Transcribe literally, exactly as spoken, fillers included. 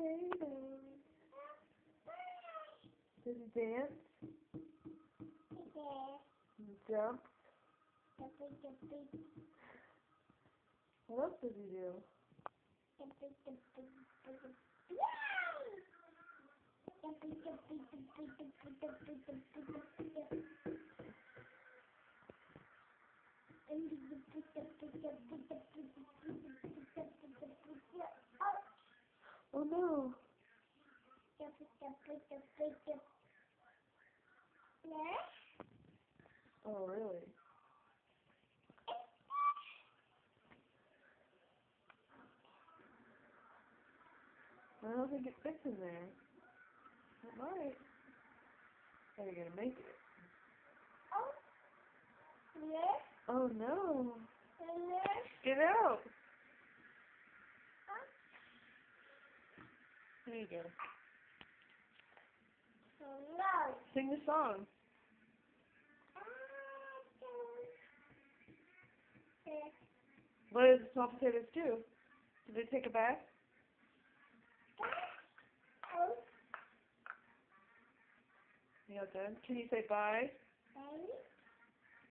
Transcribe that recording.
potatoes. Does he dance? Yeah. Jump? Jumpy, jumpy. What else does he do? Jumpy, jumpy, jumpy. Yay! Jumpy, jumpy, jumpy, jumpy, jumpy, jumpy, jumpy, jumpy. Jumpy, jumpy, jumpy, jumpy, jumpy, jumpy, jumpy, jumpy, jumpy. Oh! Oh no. Jumpy, jumpy, jumpy, jumpy. Yeah? Oh really? I don't think it fits in there. It might. How are you gonna make it? Oh. Yeah? Oh no. Yeah? Get out. There you go. Oh no. Sing the song. What does the small potatoes do? Do they take a bath? Oh. You know, done. Can you say bye? Bye.